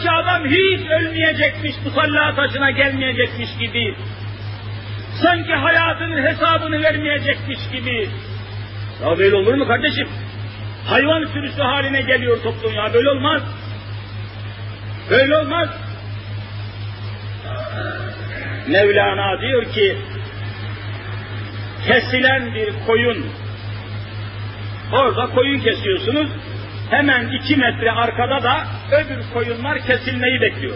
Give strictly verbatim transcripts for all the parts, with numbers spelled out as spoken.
Sanki adam hiç ölmeyecekmiş, musalla taşına gelmeyecekmiş gibi. Sanki hayatının hesabını vermeyecekmiş gibi. Ya böyle olur mu kardeşim? Hayvan sürüsü haline geliyor toplum ya, böyle olmaz. Böyle olmaz. Mevlana diyor ki, kesilen bir koyun, orada koyun kesiyorsunuz, hemen iki metre arkada da öbür koyunlar kesilmeyi bekliyor.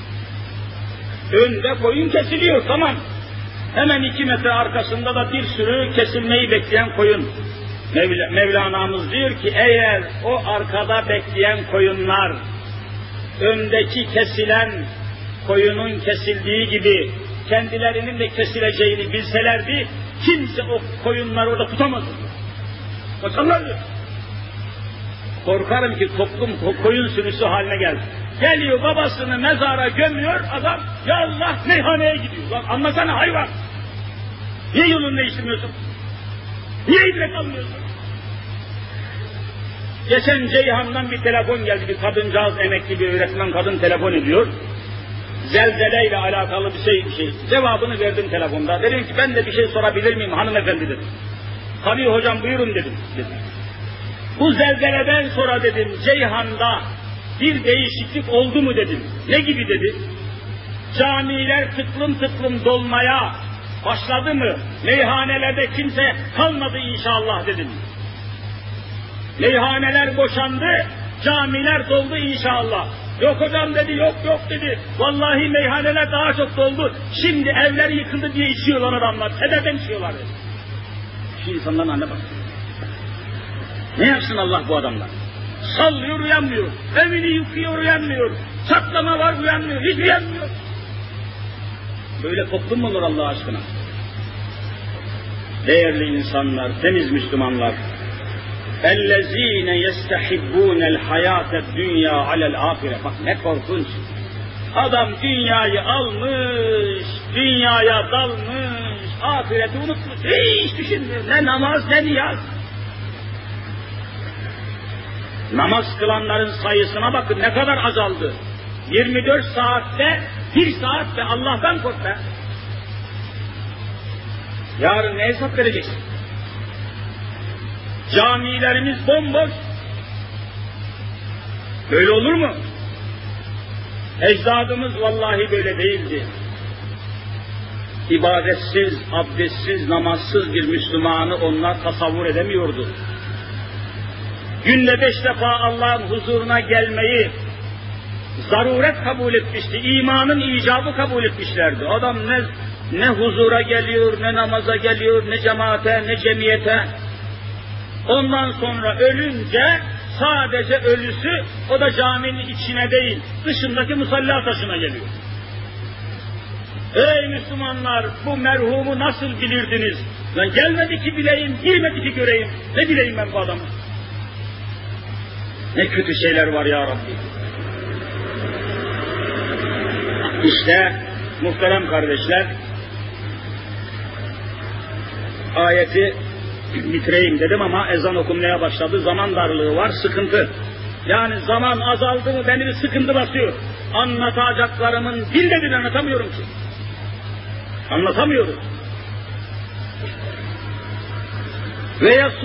Önde koyun kesiliyor, tamam. Hemen iki metre arkasında da bir sürü kesilmeyi bekleyen koyun. Mevla, Mevlana'mız diyor ki, eğer o arkada bekleyen koyunlar, öndeki kesilen koyunun kesildiği gibi kendilerinin de kesileceğini bilselerdi, kimse o koyunları orada tutamazdı. Kaçarlardı. Korkarım ki toplum koyun sürüsü haline geldi. Geliyor babasını mezara gömüyor, adam ya Allah meyhaneye gidiyor. Lan anlasana hayvan. Niye yolunu değiştirmiyorsun? Niye ibret almıyorsun? Geçen Ceyhan'dan bir telefon geldi, bir kadıncağız, emekli bir öğretmen kadın telefon ediyor. Zelzeleyle alakalı bir şey, bir şey. Cevabını verdim telefonda. Dedim ki ben de bir şey sorabilir miyim hanımefendi dedim. Tabii hocam buyurun dedim. dedim. Bu zelzeleden sonra dedim Ceyhan'da bir değişiklik oldu mu dedim. Ne gibi dedi? Camiler tıklım tıklım dolmaya başladı mı? Meyhanelerde kimse kalmadı inşallah dedim. Meyhaneler boşandı, camiler doldu inşallah. Yok hocam dedi, yok yok dedi. Vallahi meyhaneler daha çok doldu. Şimdi evler yıkıldı diye içiyorlar adamlar. Sebepten içiyorlar dedi. Şu insanların haline bak. Ne yapsın Allah bu adamlar? Sallıyor uyanmıyor. Evini yıkıyor uyanmıyor. Çatlama var uyanmıyor. Hiç uyanmıyor. Böyle toplum mu olur Allah aşkına? Değerli insanlar, temiz Müslümanlar. اَلَّذ۪ينَ يَسْتَحِبُّونَ الْحَيَاةَ الدُّنْيَا عَلَى الْآخِرَةِ. Bak ne korkunç. Adam dünyayı almış, dünyaya dalmış, ahireti unutmuş, hiç düşünmüyor. Ne namaz ne niyaz. Namaz kılanların sayısına bakın ne kadar azaldı. yirmi dört saatte bir saatte Allah'tan kork be. Yarın ne hesap vereceksin? Camilerimiz bomboş. Böyle olur mu? Ecdadımız vallahi böyle değildi. İbadetsiz, abdestsiz, namazsız bir Müslümanı onlar tasavvur edemiyordu. Günde beş defa Allah'ın huzuruna gelmeyi zaruret kabul etmişti. İmanın icabı kabul etmişlerdi. Adam ne, ne huzura geliyor, ne namaza geliyor, ne cemaate, ne cemiyete. Ondan sonra ölünce sadece ölüsü, o da caminin içine değil, dışındaki musalla taşına geliyor. Ey Müslümanlar, bu merhumu nasıl bilirdiniz? Lan gelmedi ki bileyim, girmedi ki göreyim. Ne bileyim ben bu adamı? Ne kötü şeyler var ya Rabbi. İşte muhterem kardeşler, ayeti bitireyim dedim ama ezan okunmaya başladı. Zaman darlığı var, sıkıntı. Yani zaman azaldı mı beni bir sıkıntı basıyor. Anlatacaklarımın dilde bile anlatamıyorum ki. Anlatamıyorum. Veya